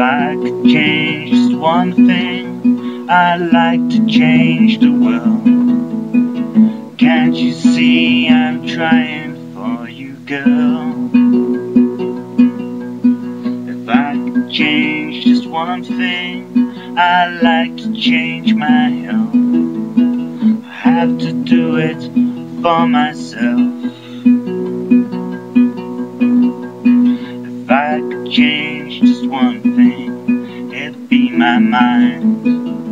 I could change just one thing, I'd like to change the world. Can't you see I'm trying for you, girl? If I could change just one thing, I'd like to change my health. I have to do it for myself. If I could change just one thing, it'd be my mind.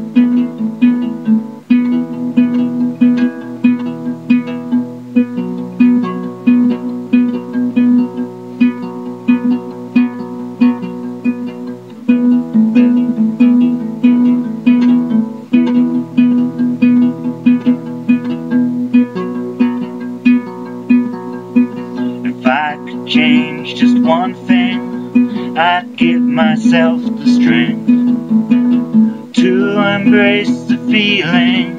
If I could change just one thing, I'd give myself the strength to embrace the feeling.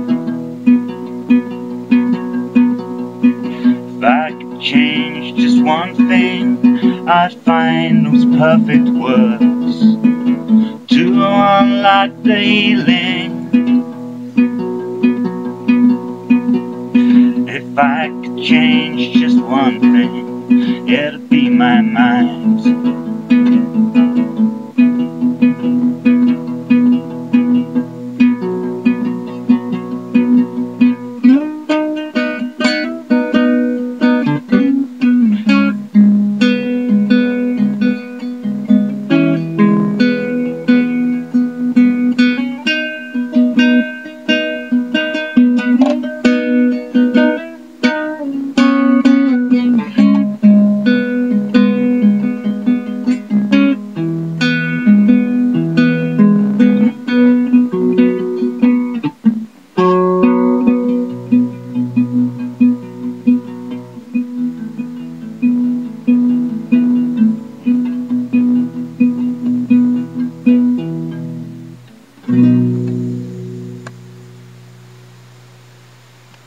If I could change just one thing, I'd find those perfect words to unlock the healing. If I could change just one thing, it'd be my mind.